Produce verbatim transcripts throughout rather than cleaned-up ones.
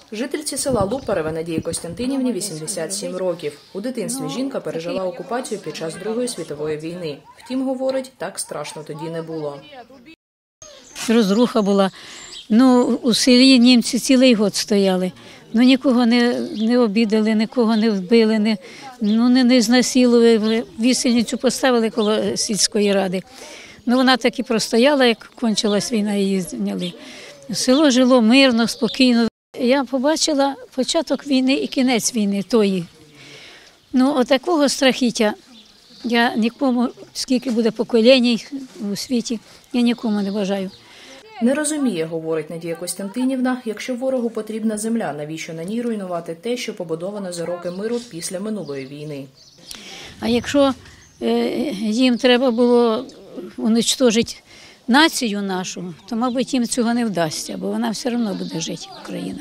Жительці села Лупареве Надії Костянтинівні вісімдесят сім років. У дитинстві жінка пережила окупацію під час Другої світової війни. Втім, говорить, так страшно тоді не було. Розруха була. Ну, у селі німці цілий год стояли. Ну, нікого не, не обідали, нікого не вбили, не, ну, не, не знасилували. Вісельницю поставили коло сільської ради. Ну, вона так і простояла, як кончилась війна, її зняли. Село жило мирно, спокійно. Я побачила початок війни і кінець війни тої. Ну, отакого страхіття я нікому, скільки буде поколінь у світі, я нікому не бажаю. Не розуміє, говорить Надія Костянтинівна, якщо ворогу потрібна земля, навіщо на ній руйнувати те, що побудовано за роки миру після минулої війни. А якщо е, їм треба було уничтожити націю нашу, то, мабуть, їм цього не вдасться, бо вона все одно буде жити, Україна.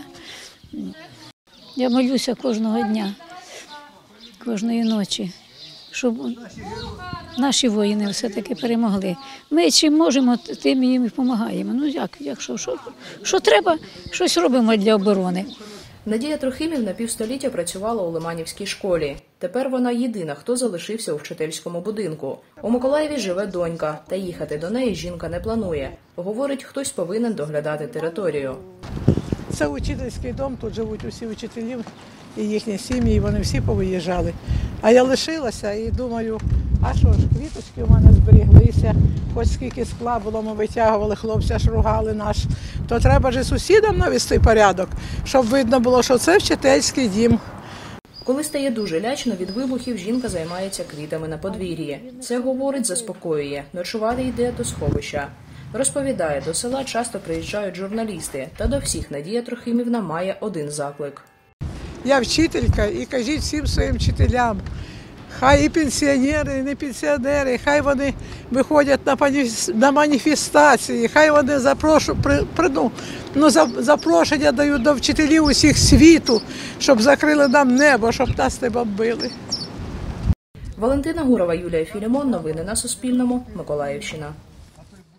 Я молюся кожного дня, кожної ночі, щоб наші воїни все-таки перемогли. Ми чим можемо, тим їм і допомагаємо. Ну як, якщо що, що треба, щось робимо для оборони. Надія Трохимівна півстоліття працювала у Лиманівській школі. Тепер вона єдина, хто залишився у вчительському будинку. У Миколаєві живе донька, та їхати до неї жінка не планує. Говорить, хтось повинен доглядати територію. Це учительський дом, тут живуть усі вчителі і їхні сім'ї, вони всі повиїжджали. А я лишилася і думаю, а що ж, квіточки у мене зберіглися, хоч скільки скла було, ми витягували, хлопці аж ругали наш. То треба ж і сусідам навести порядок, щоб видно було, що це вчительський дім. Коли стає дуже лячно від вибухів, жінка займається квітами на подвір'ї. Це, говорить, заспокоює. Ночувати йде до сховища. Розповідає, до села часто приїжджають журналісти, та до всіх Надія Трохимівна має один заклик. Я вчителька і кажіть всім своїм вчителям, хай і пенсіонери, і не пенсіонери, хай вони виходять на маніфестації, хай вони запрошу, при, при, ну, ну, запрошення дають до вчителів усіх світу, щоб закрили нам небо, щоб нас не бомбили. Валентина Гурова, Юлія Філімон. Новини на Суспільному. Миколаївщина.